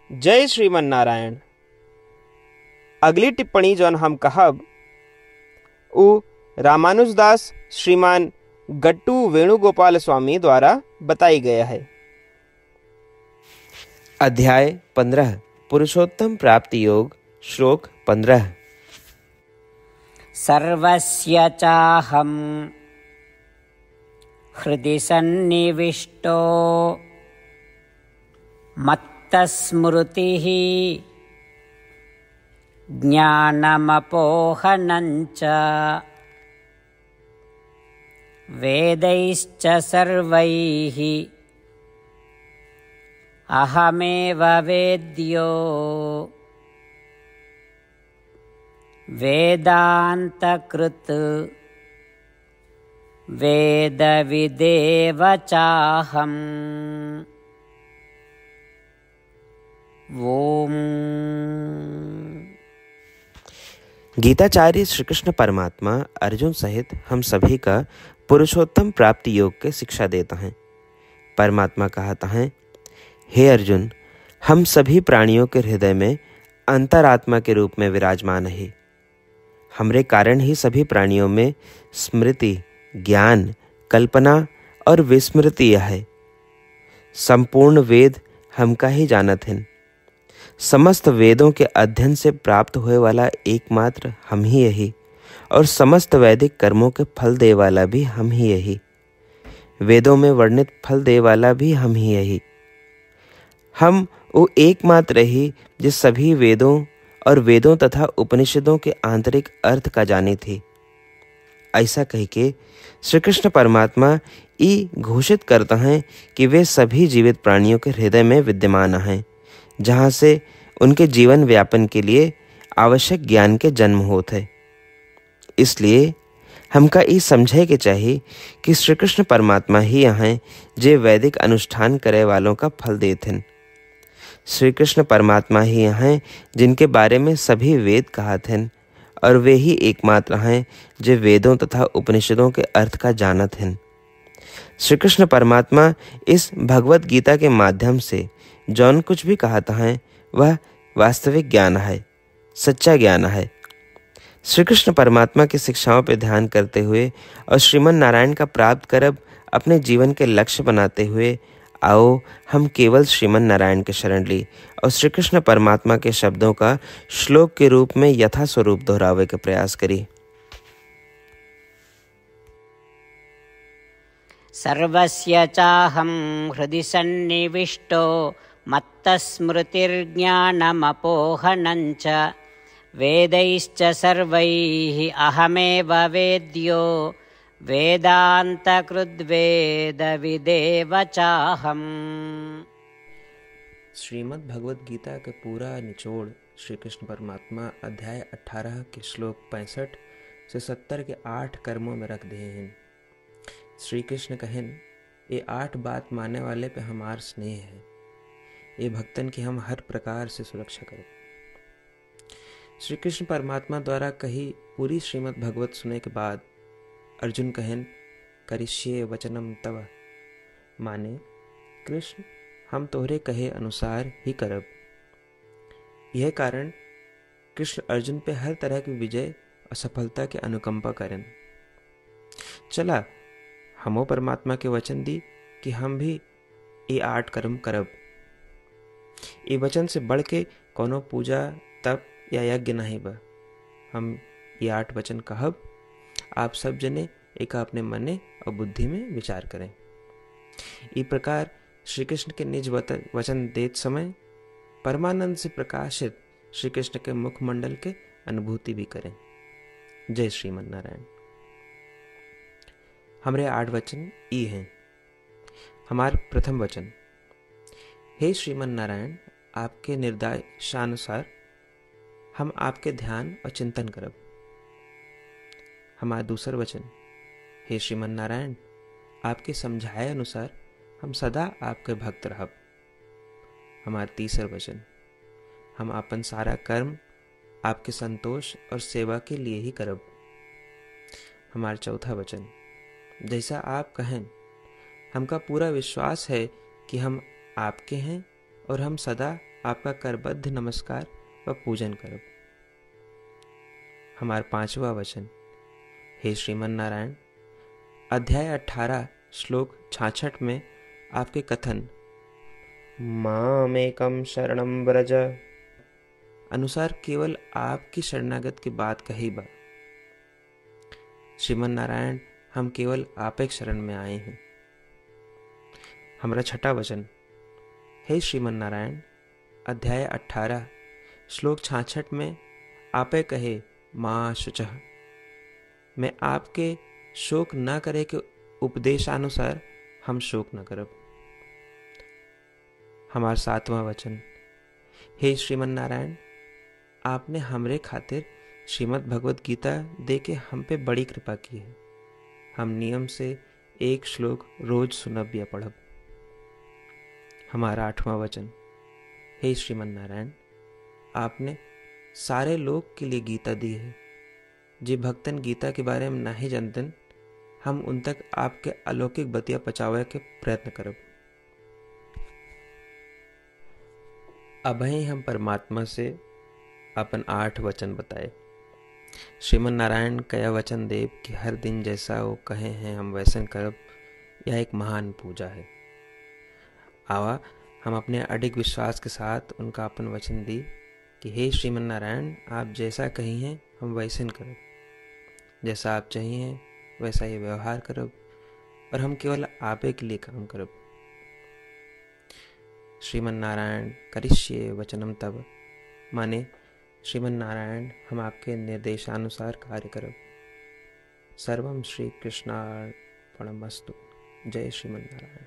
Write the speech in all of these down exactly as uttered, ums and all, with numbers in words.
जय श्रीमन नारायण। अगली टिप्पणी जौन हम कहब उ रामानुजदास श्रीमान गट्टू वेणुगोपाल स्वामी द्वारा बताई गया है। अध्याय पंद्रह पुरुषोत्तम प्राप्ति योग श्लोक पंद्रह। सर्वस्य चाहं हृदि सन्निविष्टो मत्तस्मृतिः ज्ञानमपोहनञ्च वेदैश्च सर्वैः अहमेव वेद्यो वेदान्तकृत् वेदविदेव चाहम्। ओम। गीताचार्य श्री कृष्ण परमात्मा अर्जुन सहित हम सभी का पुरुषोत्तम प्राप्ति योग के शिक्षा देता है। परमात्मा कहता है, हे अर्जुन, हम सभी प्राणियों के हृदय में अंतरात्मा के रूप में विराजमान है। हमरे कारण ही सभी प्राणियों में स्मृति, ज्ञान, कल्पना और विस्मृति है। संपूर्ण वेद हमका ही जानत हैं। समस्त वेदों के अध्ययन से प्राप्त होए वाला एकमात्र हम ही यही, और समस्त वैदिक कर्मों के फल दे वाला भी हम ही यही। वेदों में वर्णित फल दे वाला भी हम ही यही। हम वो एकमात्र ही जिस सभी वेदों और वेदों तथा उपनिषदों के आंतरिक अर्थ का जाने थे। ऐसा कह के श्री कृष्ण परमात्मा ई घोषित करता है कि वे सभी जीवित प्राणियों के हृदय में विद्यमान हैं, जहाँ से उनके जीवन व्यापन के लिए आवश्यक ज्ञान के जन्म होते हैं। इसलिए हमका ई समझे के चाहिए कि श्री कृष्ण परमात्मा ही हैं जे वैदिक अनुष्ठान करे वालों का फल देते हैं। श्री कृष्ण परमात्मा ही हैं जिनके बारे में सभी वेद कहते हैं, और वे ही एकमात्र हैं जो वेदों तथा उपनिषदों के अर्थ का जानत हैं। श्री कृष्ण परमात्मा इस भगवत गीता के माध्यम से जौन कुछ भी कहता है वह वास्तविक ज्ञान है, सच्चा ज्ञान है। श्री कृष्ण परमात्मा की शिक्षाओं पर ध्यान करते हुए और श्रीमन नारायण का प्राप्त करब अपने जीवन के लक्ष्य बनाते हुए आओ हम केवल श्रीमन नारायण के शरण ली और श्री कृष्ण परमात्मा के शब्दों का श्लोक के रूप में यथास्वरूप दोहरावे का प्रयास करिए। सर्वस्य चाहं हृदि सन्निविष्टो मत्तस्मृतिर्ज्ञानमपोहनञ्च वेदैश्च सर्वैः अहमेव वेद्यो वेदान्तकृद्वेदविदेव चाहम्। श्रीमद् भगवद गीता का पूरा निचोड़ श्री कृष्ण परमात्मा अध्याय अठारह के श्लोक पैंसठ से सत्तर के आठ कर्मों में रख दिए हैं। श्री कृष्ण कहें, ये आठ बात मानने वाले पे हमार स्नेह है, ये भक्तन की हम हर प्रकार से सुरक्षा करें। श्री कृष्ण परमात्मा द्वारा कही पूरी श्रीमद् भगवत सुने के बाद अर्जुन कहें, करिष्ये वचनम तव, माने कृष्ण हम तोहरे कहे अनुसार ही करब। यह कारण कृष्ण अर्जुन पे हर तरह की विजय और सफलता के अनुकंपा करें। चला हमो परमात्मा के वचन दी कि हम भी ये आठ कर्म करब। ये वचन से बढ़ के कोनो पूजा तप या यज्ञ नहीं बा। हम ये आठ वचन कहब, आप सब जने एक अपने मने और बुद्धि में विचार करें। इस प्रकार श्री कृष्ण के निज वचन देत समय परमानंद से प्रकाशित श्री कृष्ण के मुखमंडल के अनुभूति भी करें। जय श्रीमन नारायण। हमारे आठ वचन ई हैं। हमार प्रथम वचन, हे श्रीमन नारायण, आपके निर्देशानुसार हम आपके ध्यान और चिंतन करब। हमारा दूसर वचन, हे श्रीमन नारायण, आपके समझाए अनुसार हम सदा आपके भक्त रहब। हमारा तीसर वचन, हम अपन सारा कर्म आपके संतोष और सेवा के लिए ही करब। हमारा चौथा वचन, जैसा आप कहें, हमका पूरा विश्वास है कि हम आपके हैं और हम सदा आपका करबद्ध नमस्कार व पूजन करब। हमार पांचवा वचन। हे श्रीमन नारायण, अध्याय अठारह श्लोक छाछठ में आपके कथन मामेकम शरणम व्रज अनुसार केवल आपकी शरणागत की बात कही बा। श्रीमन नारायण, हम केवल आप एक शरण में आए हैं। हमारा छठा वचन। हे श्रीमन नारायण, अध्याय अठारह श्लोक छाछठ में आपे कहे माँ शुचः मैं आपके शोक न करे के उपदेशानुसार हम शोक न करब। हमार सातवां वचन। हे श्रीमन नारायण, आपने हमरे खातिर श्रीमद् भगवत गीता दे के हम पे बड़ी कृपा की है। हम नियम से एक श्लोक रोज सुनब या पढ़ब। हमारा आठवां वचन। हे श्रीमन नारायण, आपने सारे लोग के लिए गीता दी है। जे भक्तन गीता के बारे में नहीं जानतन, हम उन तक आपके अलौकिक बतिया पहुंचावे के प्रयत्न करब। अभय हम परमात्मा से अपन आठ वचन बताए। श्रीमन नारायण कया वचन देव कि हर दिन जैसा वो कहे हैं हम वैसन करब, यह एक महान पूजा है। आवा हम अपने अडिग विश्वास के साथ उनका अपन वचन दी कि हे श्रीमन नारायण, आप जैसा कही हैं हम वैसन करब, जैसा आप चाहिए वैसा ये व्यवहार करब और हम केवल आपे के लिए काम करब। श्रीमन नारायण करिष्ये वचनम तब माने श्रीमन नारायण हम आपके निर्देशानुसार कार्य करब। सर्वम श्री कृष्णार्पणमस्तु। जय श्रीमन नारायण।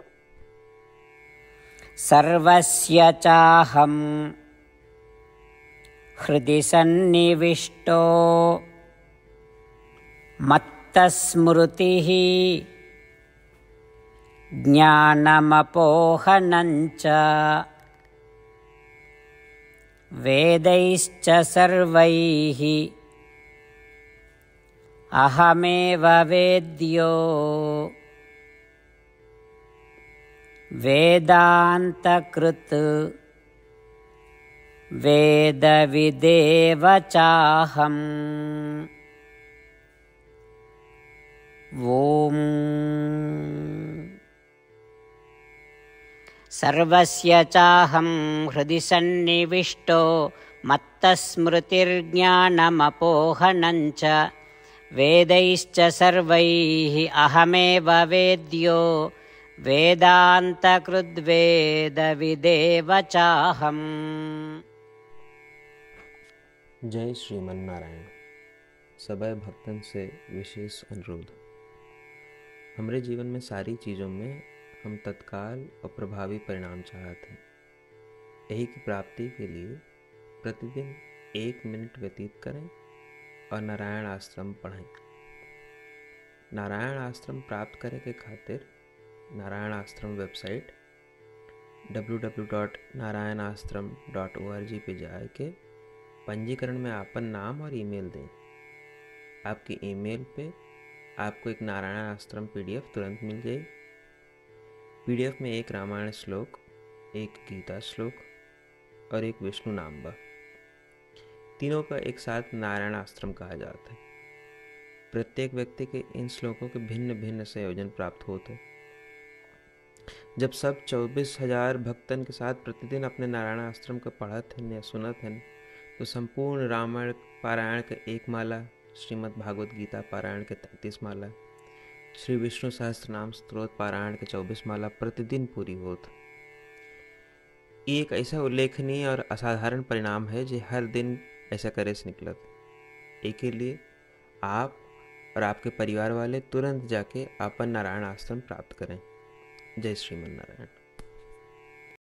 सर्वस्य चाहं हृदि सन्निविष्टो मत्तस्मृतिः ज्ञानमपोहनञ्च वेदैश्च सर्वैः अहमेव वेद्यो वेदान्तकृत् वेदविदेव चाहम्। ॐ सर्वस्य चाहं हृदि सन्निविष्टो मत्तस्मृतिर्ज्ञानमपोहनञ्च वेदैश्च सर्वैः अहमेव वेद्यो वेदान्तकृद्वेदविदेव चाहम्। जय श्रीमन नारायण। सबै भक्तन से विशेष अनुरोध। हमरे जीवन में सारी चीज़ों में हम तत्काल और प्रभावी परिणाम चाहते हैं। यही की प्राप्ति के लिए प्रतिदिन एक मिनट व्यतीत करें और नारायण आश्रम पढ़ें। नारायण आश्रम प्राप्त करे के खातिर Narayan Ashram website W W W dot Narayan Ashram dot O R G पे जाए के पंजीकरण में आपन नाम और ईमेल दें। आपके ईमेल पे आपको एक नारायण आश्रम पीडीएफ तुरंत मिल जाएगी। पीडीएफ में एक रामायण श्लोक, एक गीता श्लोक और एक विष्णु नाम बा। तीनों का एक साथ नारायण आश्रम कहा जाता है। प्रत्येक व्यक्ति के इन श्लोकों के भिन्न भिन्न संयोजन प्राप्त होते। जब सब चौबीस हजार भक्तन के साथ प्रतिदिन अपने नारायण आश्रम को पढ़त हैं या सुनत हैं, तो संपूर्ण रामायण पारायण के एक माला, श्रीमद् भागवत गीता पारायण के तैंतीस माला, श्री विष्णु सहस्त्रनाम स्तोत्र पारायण के चौबीस माला प्रतिदिन पूरी होत। एक ऐसा उल्लेखनीय और असाधारण परिणाम है जो हर दिन ऐसा करे से निकलत। एक के लिए आप और आपके परिवार वाले तुरंत जाके अपन नारायण आश्रम प्राप्त करें। जय श्रीमन नारायण।